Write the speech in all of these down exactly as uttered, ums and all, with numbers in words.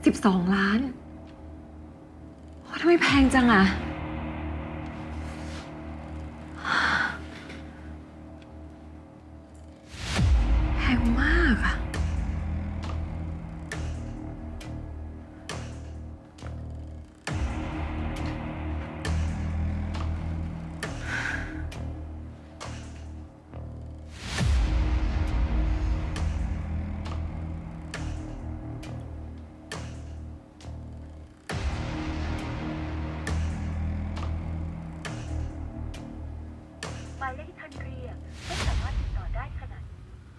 สิบสองล้านโอ้ทำไมแพงจังอะแพงมากอะหมายเลขที่ท่านเรียกไม่สามารถติดต่อได้ขณะนี้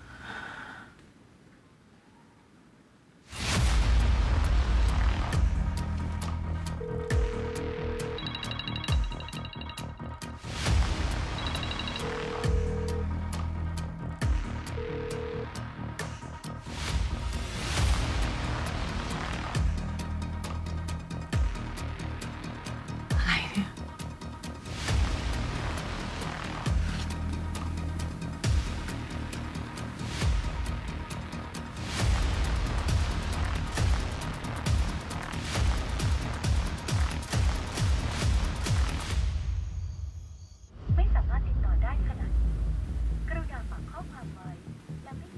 อะไรเนี่ยไม่สามารถติดต่อได้ขณะนี้กรุณาฝากข้อความไว้และไม่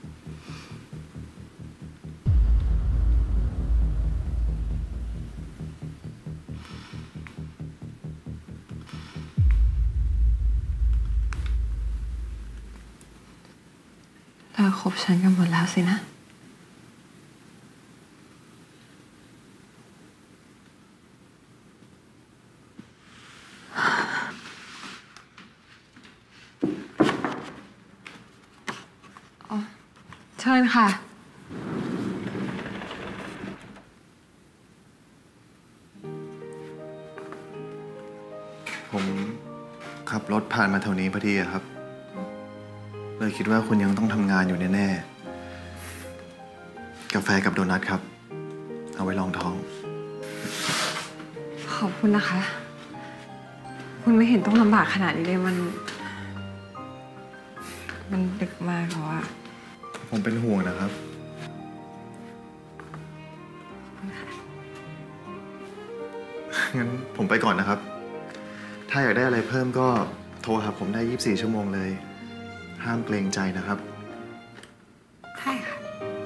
เลิกคบฉันกันหมดแล้วสินะอ๋อเชิญค่ะผมขับรถผ่านมาแถวนี้พอดีอะครับเลยคิดว่าคุณยังต้องทำงานอยู่แน่ๆกาแฟกับโดนัทครับเอาไว้รองท้องขอบคุณนะคะคุณไม่เห็นต้องลำบากขนาดนี้เลยมันมันดึกมากแล้วอะผมเป็นห่วงนะครับงั้นผมไปก่อนนะครับถ้าอยากได้อะไรเพิ่มก็โทรหาผมได้ยี่สิบสี่ชั่วโมงเลยห้ามเกรงใจนะครับใช่ค่ะ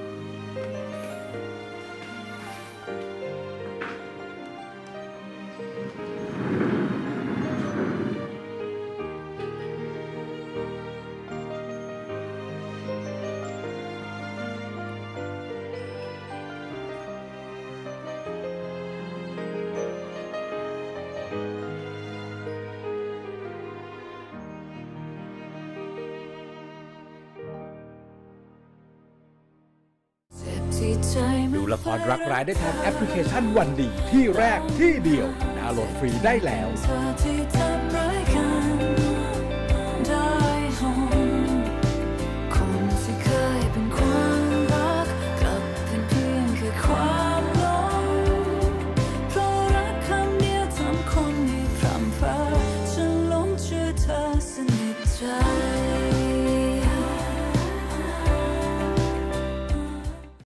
ดูละครรักร้ายได้ทางแอปพลิเคชันวันดีที่แรกที่เดียวดาวน์โหลดฟรีได้แล้ว